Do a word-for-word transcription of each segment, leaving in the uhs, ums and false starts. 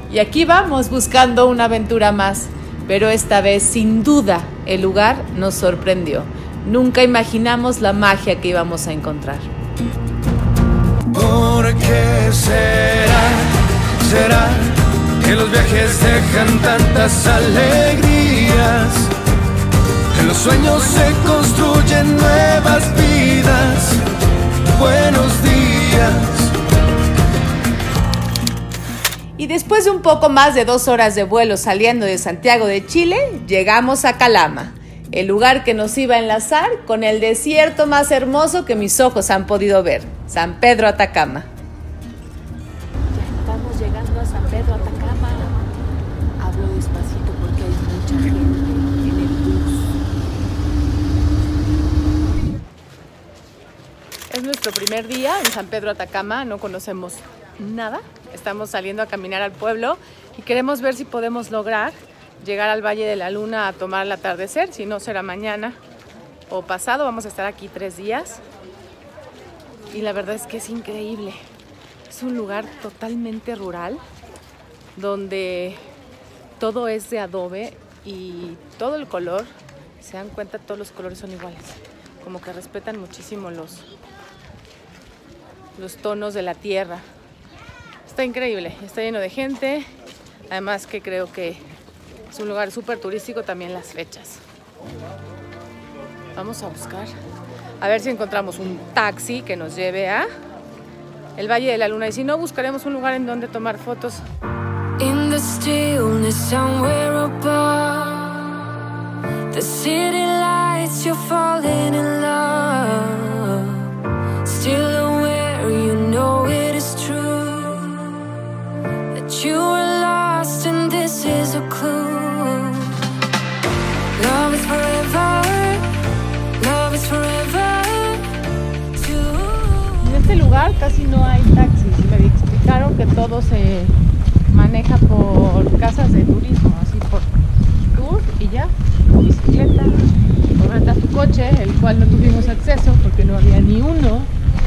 Y aquí vamos buscando una aventura más, pero esta vez sin duda el lugar nos sorprendió. Nunca imaginamos la magia que íbamos a encontrar. ¿Por qué será, será que los viajes dejan tantas alegrías? En los sueños se construyen nuevas vidas. Buenos días. Y después de un poco más de dos horas de vuelo saliendo de Santiago de Chile, llegamos a Calama, el lugar que nos iba a enlazar con el desierto más hermoso que mis ojos han podido ver, San Pedro Atacama. Ya estamos llegando a San Pedro Atacama. Hablo despacito porque hay mucha gente en el bus. Es nuestro primer día en San Pedro Atacama, no conocemos nada. Estamos saliendo a caminar al pueblo y queremos ver si podemos lograr llegar al Valle de la Luna a tomar el atardecer. Si no, será mañana o pasado. Vamos a estar aquí tres días y la verdad es que es increíble. Es un lugar totalmente rural donde todo es de adobe y todo el color, se dan cuenta, todos los colores son iguales, como que respetan muchísimo los, los tonos de la tierra. Está increíble, está lleno de gente, además que creo que es un lugar súper turístico, también las fechas. Vamos a buscar, a ver si encontramos un taxi que nos lleve a el Valle de la Luna y si no, buscaremos un lugar en donde tomar fotos. In the stillness somewhere above, the city lights, you're falling in love. Still aware, you know it is true. You were lost and this is a clue. Love is forever, love is forever too. En este lugar casi no hay taxis. Me explicaron que todo se maneja por casas de turismo, así por tour y ya, o bicicleta, o rentas tu coche, el cual no tuvimos acceso porque no había ni uno.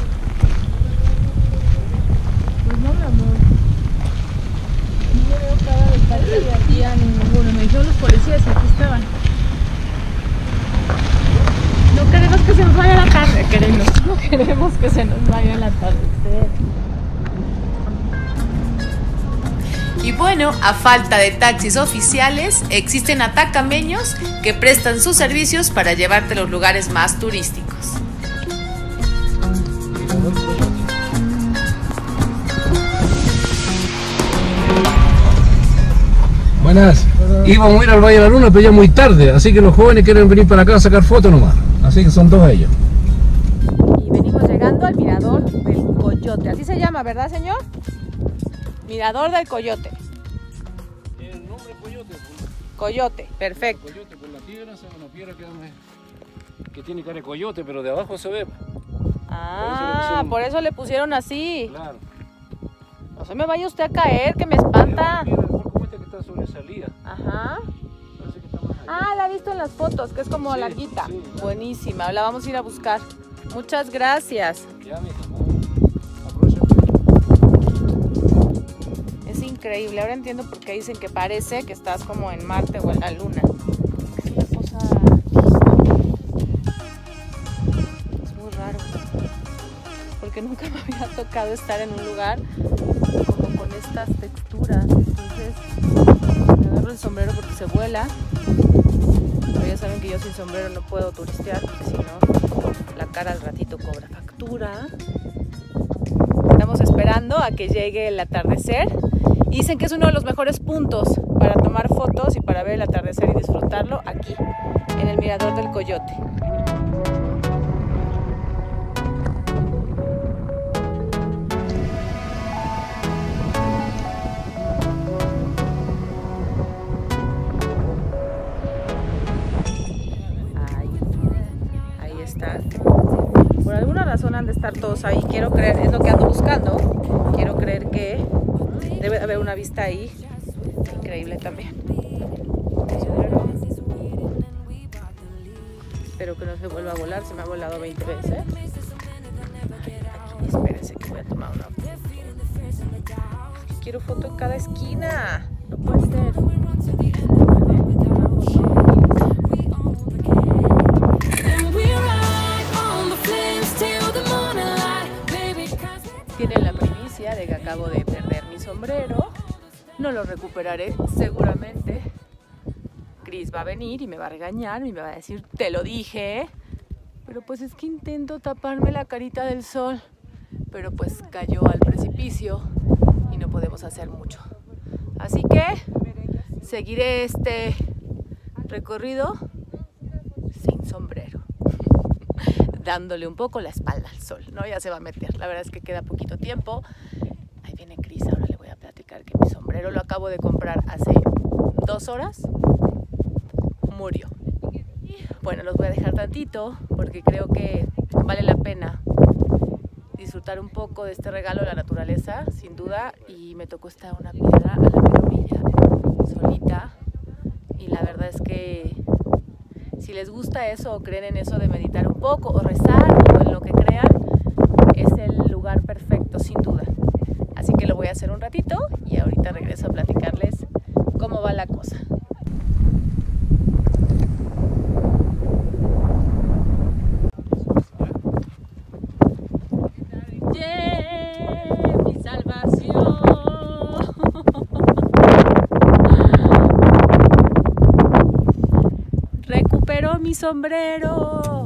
Pues no, mi amor. No veo cara de taxi de aquí a ninguno. Me dijeron los policías que aquí estaban. No queremos que se nos vaya la tarde, queremos. No queremos que se nos vaya la atardecer. Y bueno, a falta de taxis oficiales, existen atacameños que prestan sus servicios para llevarte a los lugares más turísticos. Buenas. Íbamos a ir al Valle de la Luna, pero ya muy tarde, así que los jóvenes quieren venir para acá a sacar fotos nomás. Así que son todos ellos. Y venimos llegando al Mirador del Coyote. Así se llama, ¿verdad, señor? Mirador del Coyote. El nombre Coyote. Coyote, perfecto. Coyote por la piedra, se ve una piedra que, que tiene cara de coyote, pero de abajo se ve. Ah, por eso le pusieron así. Claro. No se me vaya usted a caer, que me espanta. Está sobresalida. Ajá. Parece que está más allá. Ah, la he visto en las fotos, que es como sí, larguita. Sí, claro. Buenísima, la vamos a ir a buscar. Muchas gracias. Ya, mija, aprovecha. Es increíble, ahora entiendo por qué dicen que parece que estás como en Marte o en la Luna. Es una cosa... es muy raro. Porque nunca me había tocado estar en un lugar como con estas texturas. Entonces me agarro el sombrero porque se vuela. Pero ya saben que yo sin sombrero no puedo turistear porque si no la cara al ratito cobra factura. Estamos esperando a que llegue el atardecer y dicen que es uno de los mejores puntos para tomar fotos y para ver el atardecer y disfrutarlo aquí, en el Mirador del Coyote. Por alguna razón han de estar todos ahí, quiero creer, es lo que ando buscando, quiero creer que debe de haber una vista ahí increíble también. Espero que no se vuelva a volar, se me ha volado veinte veces. Aquí, espérense que voy a tomar una foto. quiero foto en cada esquina. No puede ser. Tienen la primicia de que acabo de perder mi sombrero. No lo recuperaré seguramente. Chris va a venir y me va a regañar y me va a decir, te lo dije. Pero pues es que intento taparme la carita del sol. Pero pues cayó al precipicio y no podemos hacer mucho. Así que seguiré este recorrido sin sombrero. Dándole un poco la espalda al sol, ¿no? Ya se va a meter. La verdad es que queda poquito tiempo. Ahí viene Chris, ahora le voy a platicar que mi sombrero lo acabo de comprar hace dos horas. Murió. Bueno, los voy a dejar tantito porque creo que vale la pena disfrutar un poco de este regalo de la naturaleza, sin duda. Y me tocó estar una piedra a la mera orilla, solita. Y la verdad es que si les gusta eso o creen en eso de meditar un poco o rezar o en lo que crean, es el lugar perfecto, sin duda. Así que lo voy a hacer un ratito y ahorita regreso a platicarles cómo va la cosa. ¡Yeah! ¡Mi salvación! ¡Recuperó mi sombrero!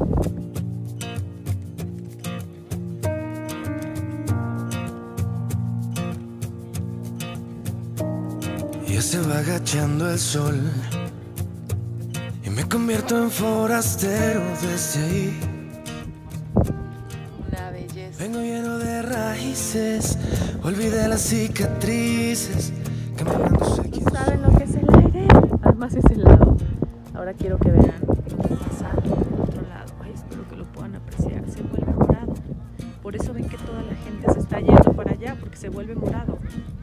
Ya se va agachando el sol y me convierto en forastero desde ahí. Una belleza. Vengo lleno de raíces, olvidé las cicatrices, caminándose aquí. ¿Saben lo que es el aire? Además es helado. Ahora quiero que vean lo que pasa del otro lado. Ay, espero que lo puedan apreciar. Se vuelve morado. Por eso ven que toda la gente se está yendo para allá, porque se vuelve morado.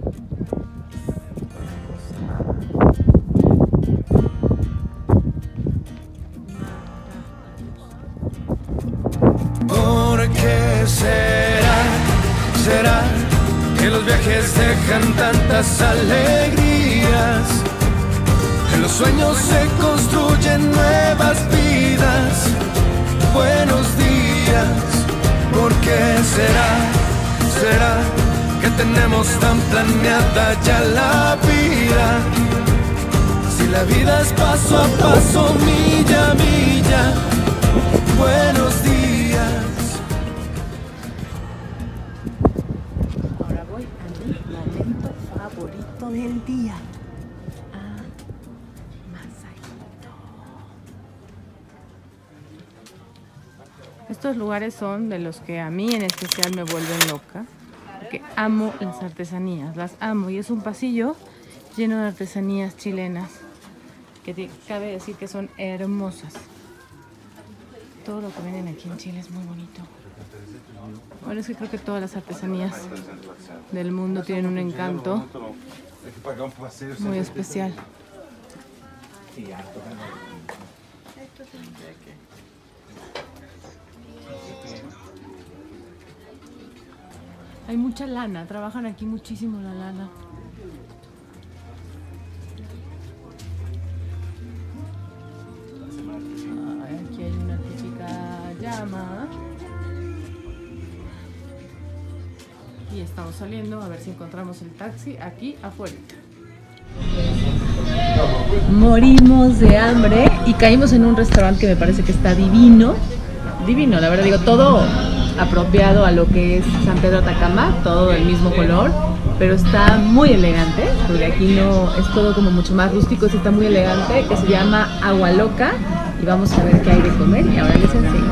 ¿Por qué será? ¿Será que los viajes dejan tantas alegrías? En los sueños se construyen nuevas vidas. Buenos días. ¿Por qué será? ¿Será que tenemos tan planeada ya la vida? Si la vida es paso a paso, milla a milla. Buenos días. Ahora voy a mi momento favorito del día. A Masahito. Estos lugares son de los que a mí en especial me vuelven loca. Porque amo las artesanías, las amo. Y es un pasillo lleno de artesanías chilenas. Que te, cabe decir que son hermosas. Todo lo que venden aquí en Chile es muy bonito. Bueno, es que creo que todas las artesanías del mundo tienen un encanto muy especial. Hay mucha lana, trabajan aquí muchísimo la lana. Aquí hay una típica llama. Y estamos saliendo a ver si encontramos el taxi aquí afuera. Morimos de hambre y caímos en un restaurante que me parece que está divino. Divino, la verdad, digo, todo apropiado a lo que es San Pedro Atacama, todo del mismo color, pero está muy elegante, porque aquí no es todo como mucho más rústico, está muy elegante, que se llama Agua Loca. Y vamos a ver qué hay de comer y ahora les enseño.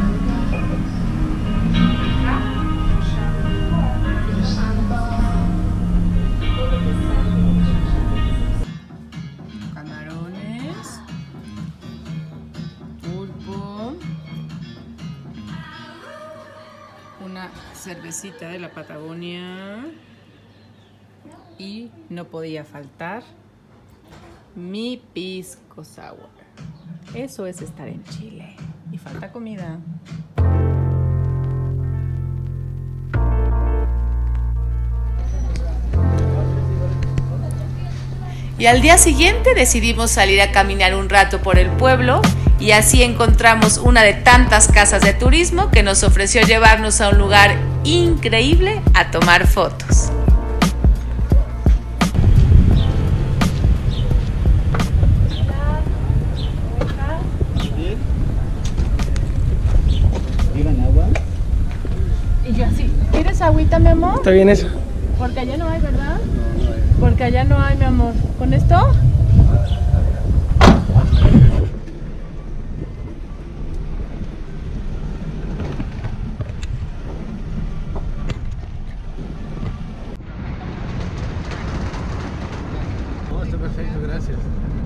Camarones, pulpo, una cervecita de la Patagonia y no podía faltar mi pisco sour. Eso es estar en Chile. Y falta comida. Y al día siguiente decidimos salir a caminar un rato por el pueblo y así encontramos una de tantas casas de turismo que nos ofreció llevarnos a un lugar increíble a tomar fotos. Y yo así, ¿quieres agüita, mi amor? Está bien eso. Porque allá no hay, ¿verdad? No, no hay. Porque allá no hay, mi amor. ¿Con esto? No, está perfecto, gracias.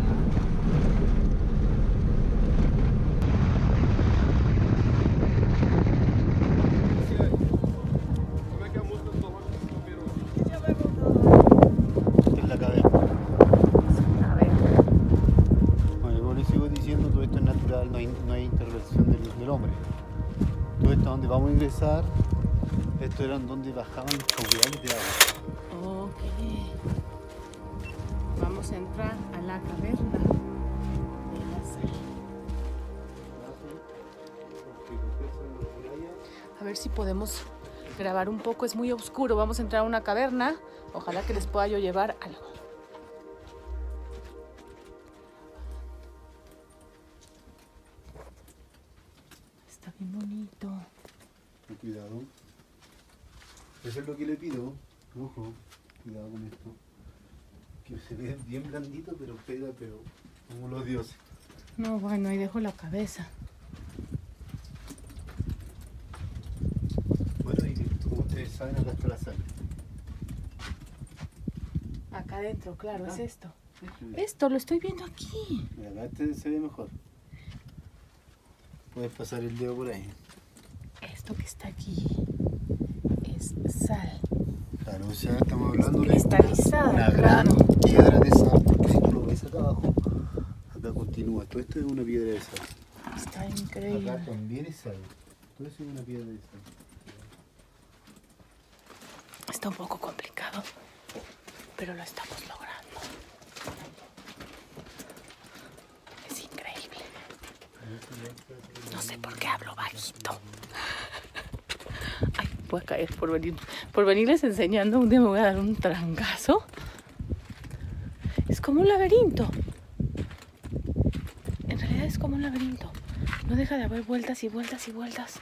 Vamos a ingresar. Estos eran donde bajaban los caudales de agua. Ok. Vamos a entrar a la caverna de la sal. A ver si podemos grabar un poco. Es muy oscuro. Vamos a entrar a una caverna. Ojalá que les pueda yo llevar algo. Está bien bonito. Cuidado. Eso es lo que le pido. Ojo, cuidado con esto. Que se ve bien blandito, pero pega, pero como los dioses. No, bueno, ahí dejo la cabeza. Bueno, y como ustedes saben, acá está la sal. Acá adentro, claro, Ah. es esto. Esto lo estoy viendo aquí. Mira, acá este se ve mejor. Puedes pasar el dedo por ahí. Esto que está aquí es sal. Claro, o sea, estamos hablando de Cristalizada, una gran claro. piedra de sal, porque si tú lo ves acá abajo, acá continúa. Todo esto es una piedra de sal. Está increíble. Acá también es sal. Todo eso es una piedra de sal. Está un poco complicado, pero lo estamos logrando. Es increíble. No sé por qué hablo bajito. Ay, voy a caer por venir, por venirles enseñando. Un día me voy a dar un trancazo. Es como un laberinto. En realidad es como un laberinto. No deja de haber vueltas y vueltas y vueltas.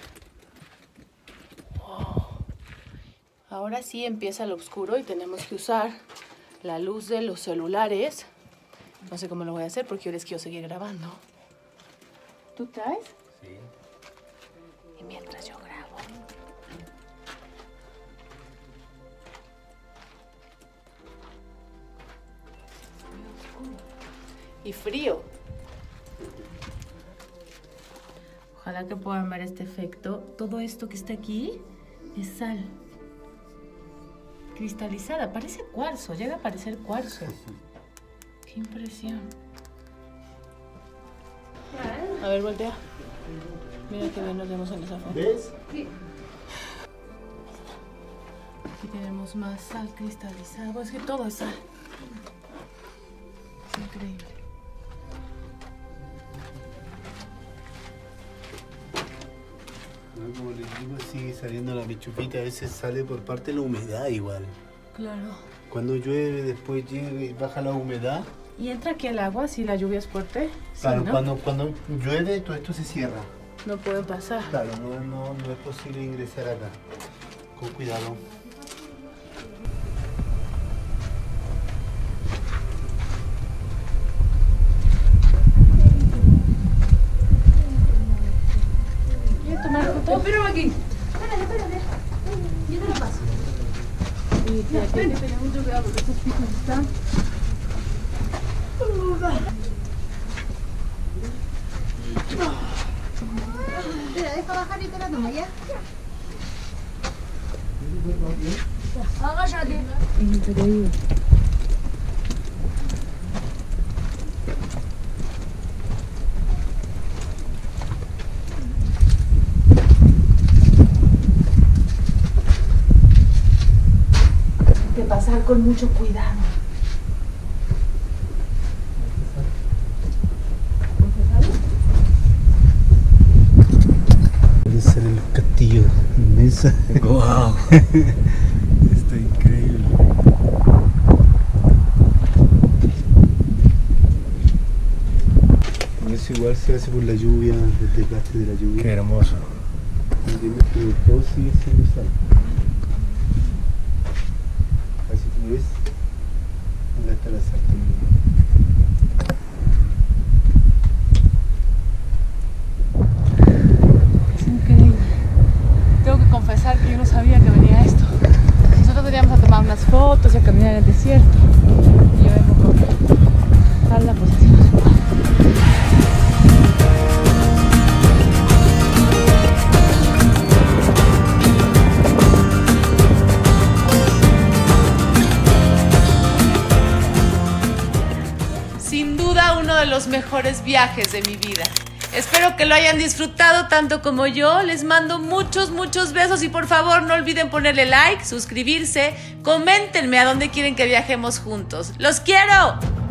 Wow. Ahora sí empieza el oscuro y tenemos que usar la luz de los celulares. No sé cómo lo voy a hacer porque yo les quiero seguir grabando. ¿Tú traes? Sí. Y mientras yo grabo. Y frío. Ojalá que puedan ver este efecto. Todo esto que está aquí es sal cristalizada. Parece cuarzo, llega a parecer cuarzo. Qué impresión. A ver, voltea. Mira qué bien nos vemos en esa foto. ¿Ves? Aquí tenemos más sal cristalizada. Bueno, es que todo es sal. Es increíble. No, como les digo, sigue saliendo la pechupita. A veces sale por parte de la humedad igual. Claro. Cuando llueve, después llega y baja la humedad. ¿Y entra aquí el agua si la lluvia es fuerte? Sí, Claro, ¿no? cuando, cuando llueve todo esto se cierra. No puede pasar. Claro, no, no, no es posible ingresar acá. Con cuidado. ¿Quieres tomar foto? Espérame aquí. Espérate, espérate. Yo te lo paso. Sí, sí, aquí hay que tener mucho cuidado porque estos pisos están... Espera, deja bajar y te la tomo, ¿ya? Agáchate. Increíble. Hay que pasar con mucho cuidado. hermosa. Wow. Está increíble. Eso igual se hace por la lluvia, el desgaste de la lluvia. Qué hermoso. ¿Entiendes? Pero todo sigue siendo sal. Así como ves, acá está la sal también. Es increíble. Tengo que confesar que yo no sabía que venía esto. Nosotros veníamos a tomar unas fotos y a caminar en el desierto. Y yo vengo con Carla, pues así no se puede. Sin duda uno de los mejores viajes de mi vida. Espero que lo hayan disfrutado tanto como yo. Les mando muchos, muchos besos y por favor no olviden ponerle like, suscribirse, coméntenme a dónde quieren que viajemos juntos. ¡Los quiero!